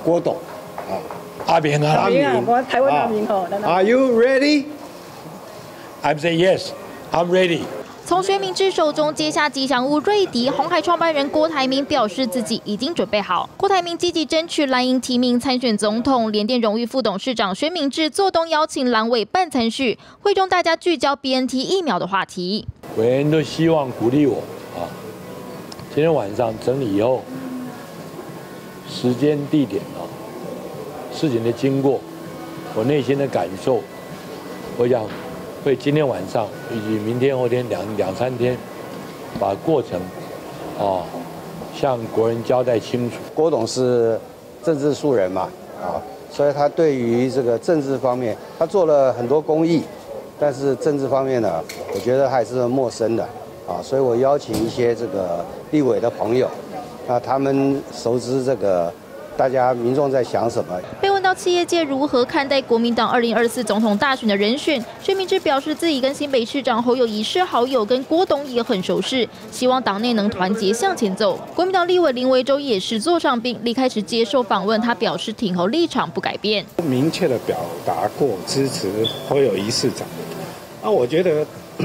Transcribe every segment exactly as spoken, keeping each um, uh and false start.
郭董啊， 阿扁啊， 阿扁， 我台湾阿扁吼。 Are you ready? I'm saying yes, I'm ready. 从薛明志手中接下吉祥物瑞迪，鸿海创办人郭台铭表示自己已经准备好。郭台铭积极争取蓝营提名参选总统，联电荣誉副董事长薛明志做东邀请蓝委办参叙，会中大家聚焦 B N T 疫苗的话题。 委员都希望鼓励我啊，今天晚上整理以后，时间、地点啊，事情的经过，我内心的感受，我想。会今天晚上以及明天、后天两两三天，把过程，啊，向国人交代清楚。 郭董是政治素人嘛，啊，所以他对于这个政治方面，他做了很多公益，但是政治方面呢，我觉得还是陌生的，啊，所以我邀请一些这个立委的朋友，那他们熟知这个。大家民众在想什么？ 被问到企业界如何看待国民党二零二四总统大选的人选，薛明志表示自己跟新北市长侯友宜是好友，跟郭董也很熟识，希望党内能团结向前走。国民党立委林维洲也是座上宾，离开时接受访问，他表示挺侯立场不改变， 明确的表达过支持侯友宜市长。那我觉得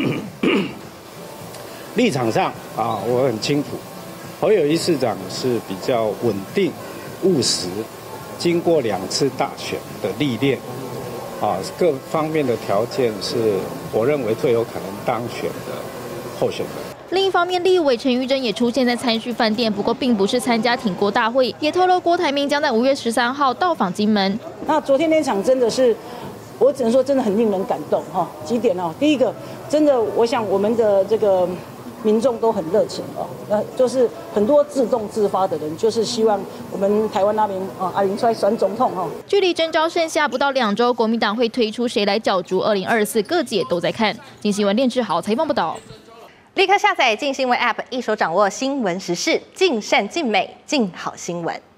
立场上啊，我很清楚，侯友宜市长是比较稳定。务实，经过两次大选的历练，啊，各方面的条件是我认为最有可能当选的候选人。 另一方面，立委陈玉珍也出现在参叙饭店，不过并不是参加挺郭大会，也透露郭台铭将在五月十三号到访金门。 那昨天那场真的是，我只能说真的很令人感动哈。几点哦？第一个，真的，我想我们的这个。民众都很热情哦，那就是很多自动自发的人，就是希望我们台湾那边啊，阿林出来选总统哦。 距离征召剩下不到两周，国民党会推出谁来角逐二零二四，各界都在看。金新闻练志豪采访报道。 立刻下载镜新闻 App， 一手掌握新闻时事，尽善尽美，尽好新闻。